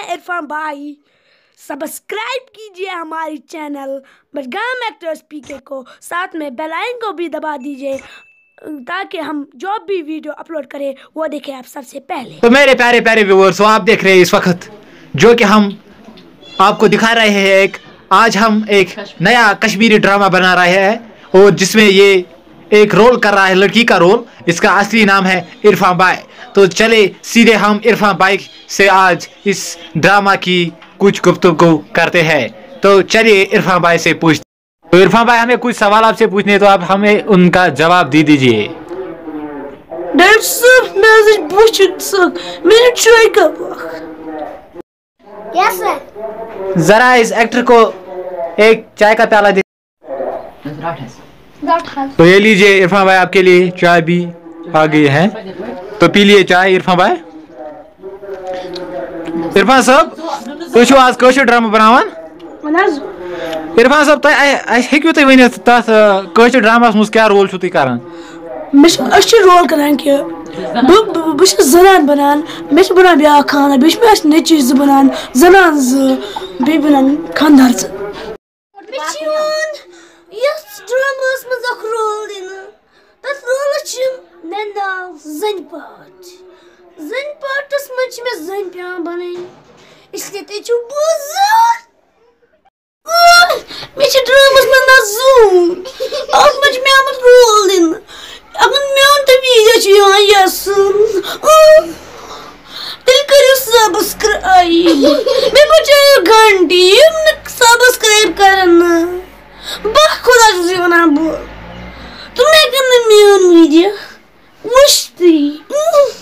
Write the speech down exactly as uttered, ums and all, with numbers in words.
इरफान भाई, सब्सक्राइब कीजिए हमारी चैनल बडगाम एक्टर्स पीके को, साथ में बेल आइकन को भी दबा दीजिए ताकि हम जो भी वीडियो अपलोड करें वो देखें आप सबसे पहले। तो मेरे प्यारे प्यारे व्यूअर्स, आप देख रहे हैं इस वक्त जो कि हम आपको दिखा रहे हैं एक आज हम एक नया कश्मीरी ड्रामा बना रहे हैं और जिसमें ये एक रोल कर रहा है लड़की का रोल। इसका असली नाम है इरफान भाई। तो चले सीधे हम इरफान भाई से आज इस ड्रामा की कुछ गुफ्तगू करते हैं। तो चलिए इरफान भाई से पूछते। तो इरफान भाई, हमें कुछ सवाल आपसे पूछने हैं, तो आप हमें उनका जवाब दे दीजिए। डॉक्टर साहब, मैं आज पूछ सक मेरे ट्राई कर यस सर। जरा इस एक्टर को एक चाय का प्याला दे। तो ये लीजिए इरफान भाई, आपके लिए चाय भी आ गई है, तो पी लिए चाय इरफान भाई। इरफान साहब, तुम आज कशमीर ड्रामा बनावान? इरफान साहब, हेक्यू तुम वन तथ कशमीर ड्रामा मज क्या रोल तुम करान? रोल करान कि बस जनान बनान, मे बनान ब्या खाना, बेस नची ज बनान, जनान ज बे बनान खानदार ज ड्रामास मज अख रोल दिन तथ रोलस मे नाव जन पाट जन पाटस मज मे जन पेवान बनान, इसलिए ते छु बुजुर्ग मे ड्रामास मज ना जून अत मज मे आमत रोल दिन। अगर मेन तो वीडियो यसन तेल करो सब्सक्राइब, मे बचायो घंटी सब्सक्राइब करना बह खुदा वन बह तुम मेन वीडियो वुश्ती।